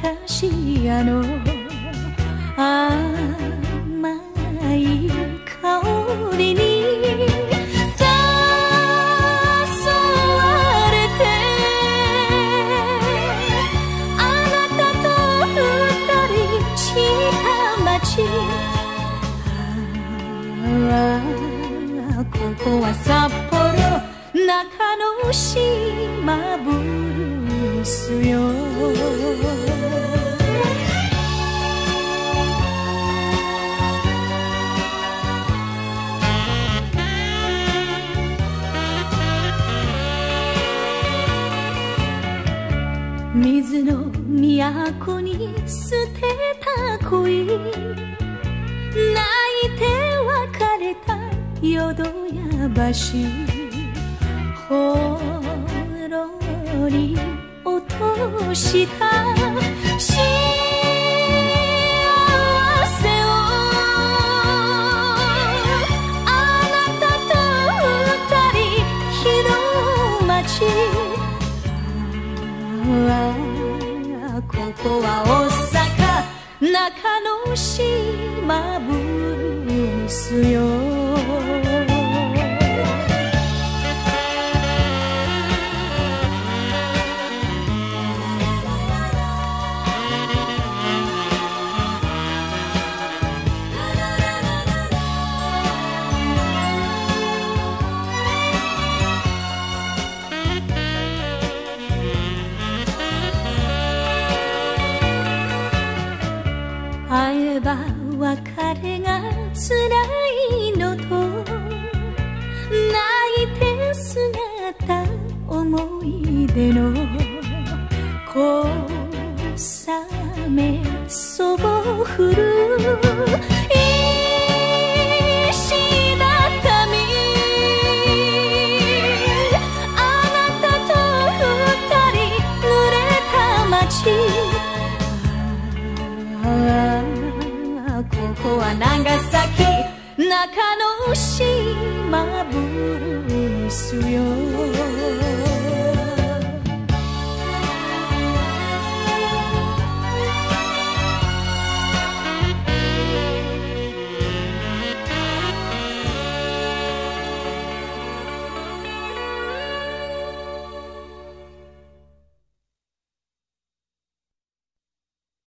し屋の甘い香りに誘われて、あなたと二人した街、ここは札幌中の島ブルースよ。水の都に捨てた恋、泣いて別れた淀屋橋、ほろり落とした幸せを、あなたと二人広町、ここは大阪中の島ブルースよ。会えば別れが辛いのと、泣いて姿思い出の小雨そぼ降る石畳、あなたと二人濡れた街、ここは長崎中の島